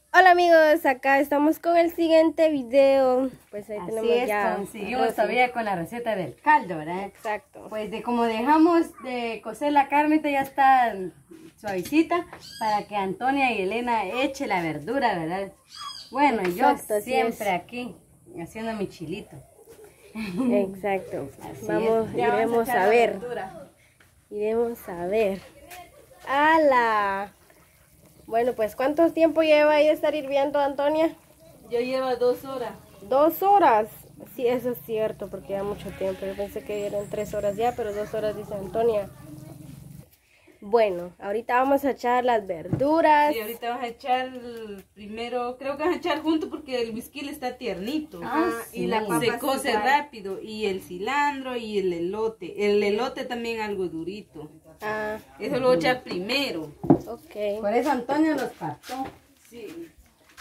Hola amigos, acá estamos con el siguiente video. Pues ahí Así tenemos es, ya. seguimos todavía con la receta del caldo, ¿verdad? Exacto. Pues de como dejamos de cocer la carne, ya está suavecita para que Antonia y Elena eche la verdura, ¿verdad? Bueno, Exacto, yo siempre aquí haciendo mi chilito. Exacto. Así Vamos, es. Ya iremos echar a la ver. verdura. Iremos a ver. ¡Hala! Bueno, pues ¿cuánto tiempo lleva ahí de estar hirviendo, Antonia? Ya lleva 2 horas. 2 horas. Sí, eso es cierto, porque ya mucho tiempo. Yo pensé que eran 3 horas ya, pero 2 horas dice Antonia. Bueno, ahorita vamos a echar las verduras. Sí, ahorita vas a echar primero, creo que vas a echar junto porque el whisky está tiernito. Sí. Y la papa se cose rápido. Y el cilantro y el elote. El elote también algo durito. Ah, Eso lo voy a echar primero. ok. Por eso Antonia los partó. Sí.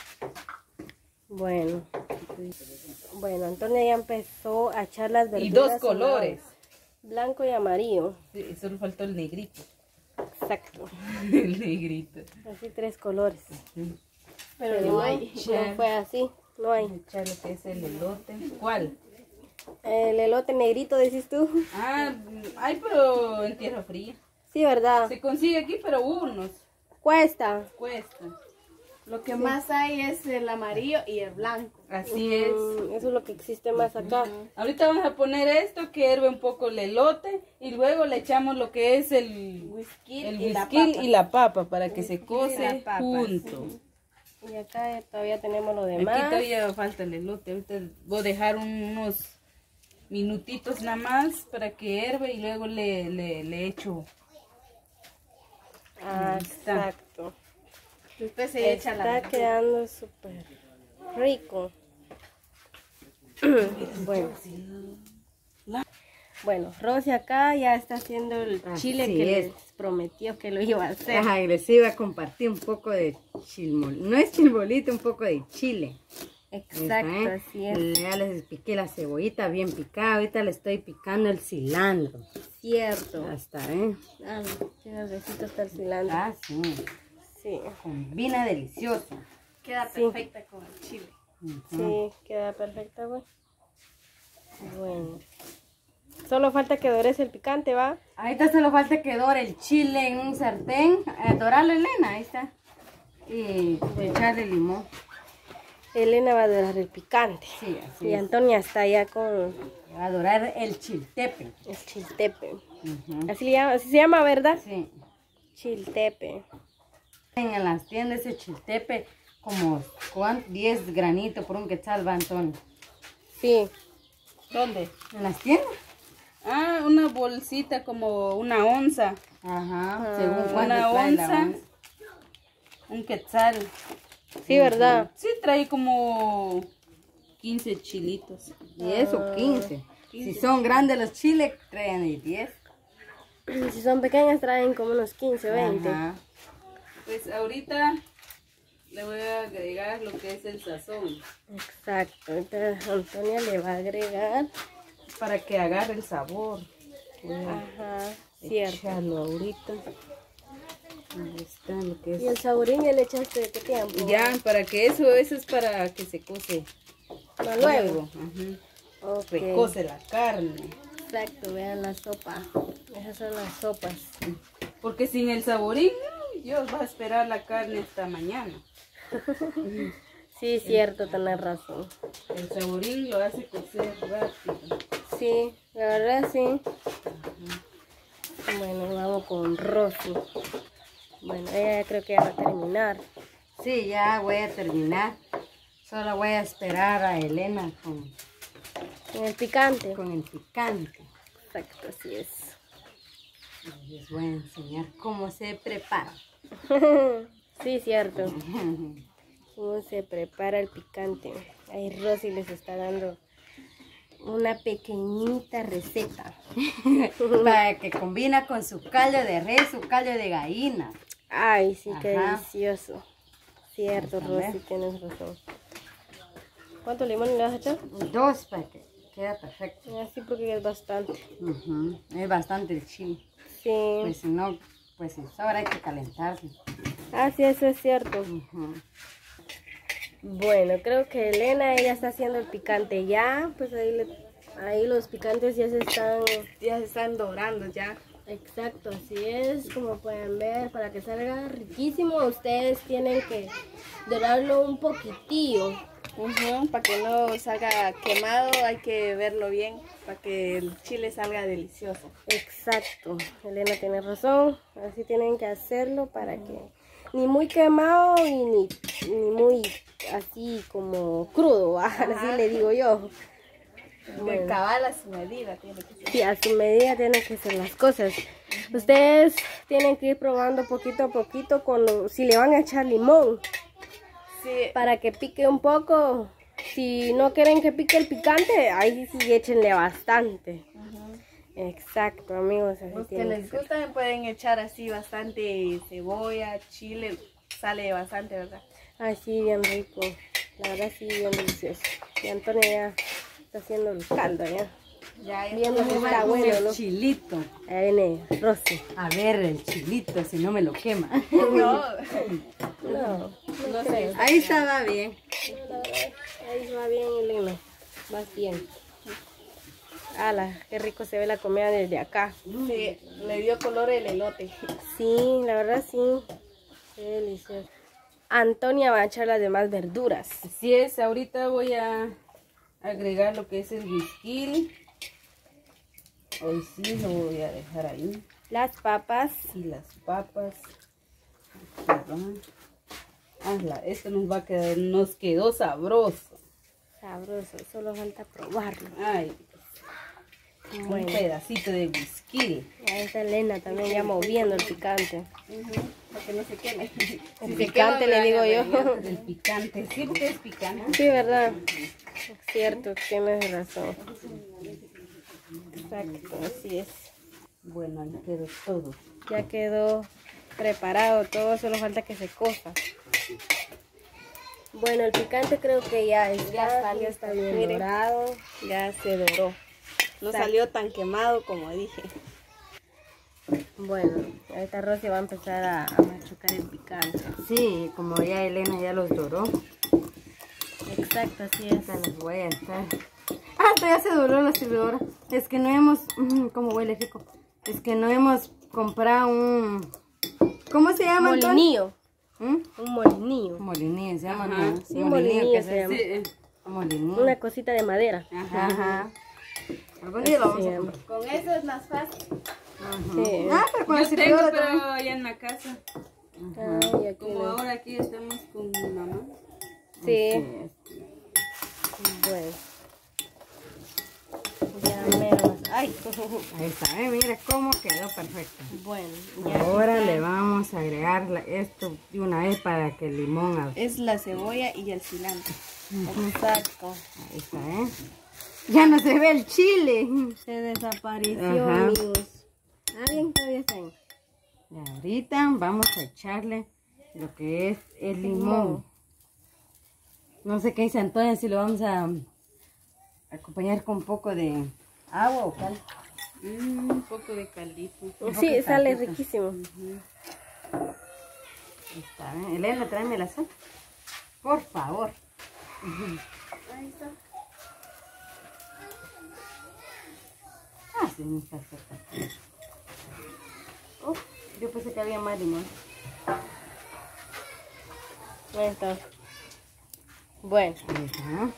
Bueno, Antonia ya empezó a echar las verduras. Y 2 colores. Blanco y amarillo. Sí, solo faltó el negrito. Exacto. El negrito. Así 3 colores. Pero no hay. No fue así. No hay. Echar lo que es el elote. ¿Cuál? El elote negrito, decís tú. Ah, hay pero en tierra fría. Sí, ¿verdad? Se consigue aquí, pero unos Cuesta. cuesta. Lo que más hay es el amarillo y el blanco. Así es. Eso es lo que existe más acá. Ahorita vamos a poner esto que hierve un poco el elote y luego le echamos lo que es el whisky y la papa para que se cose junto. Y acá todavía tenemos lo Aquí demás. todavía falta el elote. Ahorita voy a dejar unos minutitos nada más para que hierve y luego le echo. Ah, Ahí está. exacto. Después se echa la Está quedando súper rico. Bueno, Rosy acá ya está haciendo el chile Así que es. les prometió que lo iba a hacer. Ajá, y les iba a compartir un poco de chilmol. No es chilmolito, un poco de chile. Exacto, así es. Ya les piqué la cebollita bien picada. Ahorita le estoy picando el cilantro. Cierto. Hasta, Ah, qué besito está el cilantro. Ah, sí. Sí, Combina delicioso. queda perfecta con el chile. sí, queda perfecta, güey. Bueno. Solo falta que dores el picante, ¿va? Ahorita solo falta que dore el chile en un sartén. Dorarlo, Elena, ahí está. Y echarle limón. Elena va a dorar el picante. Sí, así Y es. Antonia está ya con Va a dorar el chiltepe. el chiltepe. Ujú. Así se llama, ¿verdad? Sí. Chiltepe. En las tiendas ese chiltepe como 10 granitos por un quetzal va, Antonio. Sí. ¿Dónde? ¿En las tiendas? Ah, una bolsita como una onza. Ajá, según cuánto Una trae la onza. onza. Un quetzal. Sí, ¿verdad? Sí, trae como 15 chilitos. 10 o 15. Si son grandes los chiles, traen de 10. Si son pequeñas traen como unos 15 o 20. Ajá. Pues ahorita le voy a agregar lo que es el sazón Exacto. Entonces Antonia le va a agregar. para que agarre el sabor. Ajá. Cierto. Echarlo ahorita. Ahí está lo que es. ¿Y el saborín ya le echaste de qué tiempo? Ya, para que eso es para que se cose No, luego. Ajá. Ok. Recose la carne. Exacto, vean la sopa. Esas son las sopas. Porque sin el saborín, Dios va a esperar la carne hasta mañana. Sí, cierto, tenés razón. El saborín lo hace cocer rápido. Sí, la verdad sí. Bueno, vamos con Rosy. Bueno, ella creo que ya va a terminar. Sí, ya voy a terminar. Solo voy a esperar a Elena con En el picante. el picante. Exacto, así es. Y les voy a enseñar cómo se prepara. Sí, cierto. Cómo se prepara el picante. Ahí Rosy les está dando una pequeñita receta. Para que combina con su caldo de res, su caldo de gallina. Ay, sí, qué Ajá. delicioso. Cierto, Vamos a ver. Rosy, tienes razón. ¿Cuánto limón le vas a echar? 2 para que quede perfecto. Así porque es bastante. Es bastante el chile. Sí. Pues si no, pues si sobra hay que calentarlo. Ah, sí, eso es cierto. Bueno, creo que Elena, ella está haciendo el picante ya. Pues ahí los picantes ya se están dorando ya. Exacto, así es, como pueden ver, para que salga riquísimo, ustedes tienen que dorarlo un poquitillo. Para que no salga quemado, hay que verlo bien, para que el chile salga delicioso. Exacto, Elena tiene razón, así tienen que hacerlo para que ni muy quemado y ni muy así como crudo, así le digo yo. De cabal a su medida tiene que ser. Sí, a su medida tienen que ser las cosas. Ustedes tienen que ir probando poquito a poquito si le van a echar limón. Sí. Para que pique un poco. Si no quieren que pique el picante, ahí sí échenle bastante. Exacto, amigos. Así Los que tiene les ser. gustan pueden echar así bastante cebolla, chile, sale bastante, ¿verdad? Ay, sí, bien rico. La verdad sí, bien delicioso. Y Antonio ya está haciendo el caldo, ya. Ya Viendo si está Con bueno, el ¿no? chilito. Ahí viene Rosy. A ver, el chilito, si no me lo quema. No, No sé. Ahí estaba bien. Ahí va bien, Elena. Va bien. Ala, qué rico se ve la comida desde acá. sí, le dio color el elote. Sí, la verdad sí. Qué delicioso. Antonia va a echar las demás verduras. Así es, ahorita voy a agregar lo que es el whisky. Hoy sí lo voy a dejar ahí. Las papas. Y las papas. Aquí van. Esto nos quedó sabroso. Sabroso, solo falta probarlo. Ay, Bueno. un pedacito de whisky. Ahí está Elena también ya moviendo el picante. Para que no se queme. El picante le digo yo. El picante, sí, porque es picante. Sí, ¿verdad? Es cierto, tienes razón. Exacto, así es. Bueno, ahí quedó todo. Ya quedó preparado todo, solo falta que se cosa. Bueno, el picante creo que ya está bien Miren. dorado. Ya se doró. No salió tan quemado como dije. Bueno, ahorita Rosy va a empezar a machucar el picante. Sí, como ya Elena ya los doró. Exacto, así es. Ya los voy a estar. Ah, esto ya se doró la servidora. Es que no hemos... ¿Cómo huele rico? Es que no hemos comprado un... ¿Cómo se llama, Antonio? Molinillo. ¿Mm? Un molinillo. Molinillo se llama, Ajá. ¿no? Sí, molinillo que se llama. Sí, Molinillo. Una cosita de madera. Ajá. Algún día lo vamos a Sí. comprar. Con eso es más fácil. Sí. Ah, pero con la yo tengo, servidora pero también. allá en la casa. Ay, aquí Como no. ahora aquí estamos con mi mamá. Sí. Bueno. Ya mero. Ay. Ahí está, mira cómo quedó perfecto. Bueno, Ahora le vamos a agregar esto de una vez para que el limón... Es la cebolla y el cilantro. exacto. Ahí está, ¿eh? Ya no se ve el chile. Se desapareció, Ajá. amigos. Ah, bien, todavía está ahí. Y ahorita vamos a echarle lo que es el limón. No sé qué dice Antonio, si lo vamos a acompañar con un poco de agua o cal. Un poco de caldito. Sí, sale riquísimo. Ahí está, ¿eh? Elena, tráeme la sal. Por favor. Ahí está. Ah, sí, no está cerca. Yo pensé que había más limón. Ahí está. Bueno, Ahí está.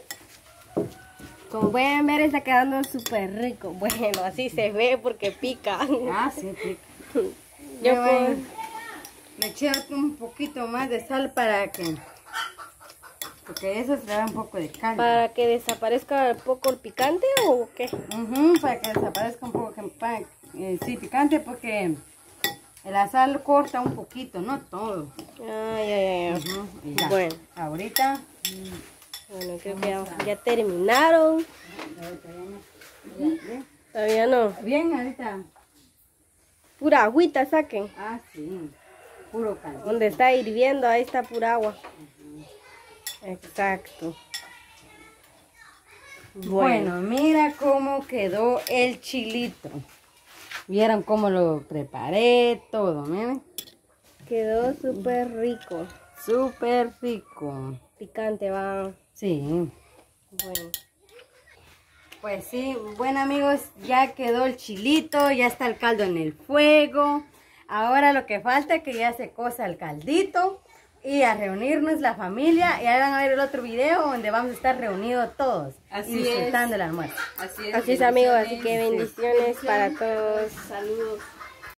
como pueden ver está quedando súper rico. Bueno, así se ve porque pica. Ah, sí, sí. Yo Le puedo... le eché un poquito más de sal para que... Porque eso se le da un poco de caldo. ¿Para que desaparezca un poco el picante o qué? Para que desaparezca un poco, sí, picante, porque la sal corta un poquito, no todo. Ay, ay, ay. Y ya. Bueno. Ahorita, Bueno, creo que ya terminaron. Todavía no. bien, ahorita. Pura agüita saquen. Ah, sí, puro caldo. Donde está hirviendo, ahí está pura agua. Exacto. Bueno, mira cómo quedó el chilito. Vieron cómo lo preparé, todo, miren. Quedó súper rico. súper rico. Picante, va. Sí. Bueno. Pues sí, bueno amigos, ya quedó el chilito, ya está el caldo en el fuego. Ahora lo que falta es que ya se cosa el caldito y a reunirnos la familia. Y ahí van a ver el otro video donde vamos a estar reunidos todos y disfrutando el almuerzo. Así es. Así es, amigos, así que bendiciones para todos. Saludos.